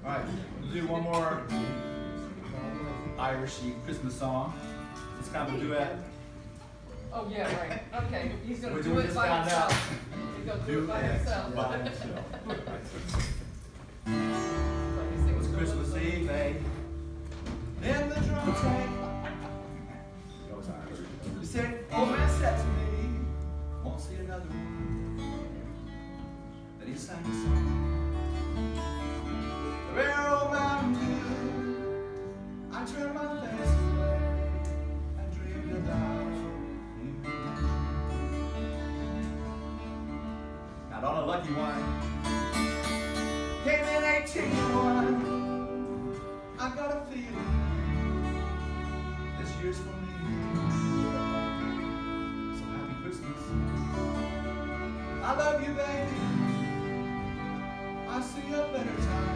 Alright, we'll do one more Irishy Christmas song. It's kind of a duet. Oh, yeah, right. Okay, he's going to do We it just by found himself. out. He's going to do it by himself. By himself. It was Christmas Eve, in the drum tank. He said, old man said to me, won't see another one. Then he sang a song. The rare old mountain dew, I turned my face away and dreamed about you. Not on a lucky one, came in 18-1. I got a feeling this year's for me. So happy Christmas. I love you, baby. I see a better time.